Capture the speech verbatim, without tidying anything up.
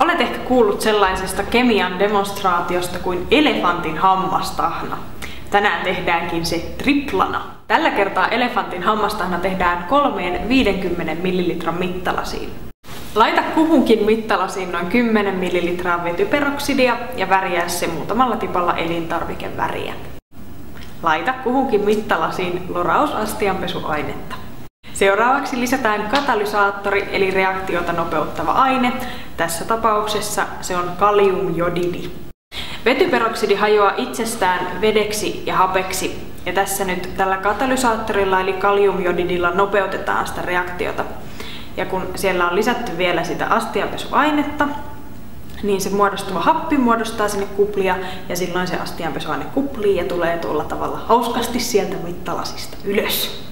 Olet ehkä kuullut sellaisesta kemian demonstraatiosta kuin elefantin hammastahna. Tänään tehdäänkin se triplana. Tällä kertaa elefantin hammastahna tehdään kolmeen viidenkymmenen millilitran mittalasiin. Laita kuhunkin mittalasiin noin kymmenen millilitraa vetyperoksidia ja värjää se muutamalla tipalla elintarvikeväriä. Laita kuhunkin mittalasiin lorausastianpesuainetta. Seuraavaksi lisätään katalysaattori eli reaktiota nopeuttava aine. Tässä tapauksessa se on kaliumjodidi. Vetyperoksidi hajoaa itsestään vedeksi ja hapeksi. Ja tässä nyt tällä katalysaattorilla eli kaliumjodidilla nopeutetaan sitä reaktiota. Ja kun siellä on lisätty vielä sitä astianpesuainetta, niin se muodostuva happi muodostaa sinne kuplia ja silloin se astianpesuaine kuplii ja tulee tuolla tavalla hauskasti sieltä mittalasista ylös.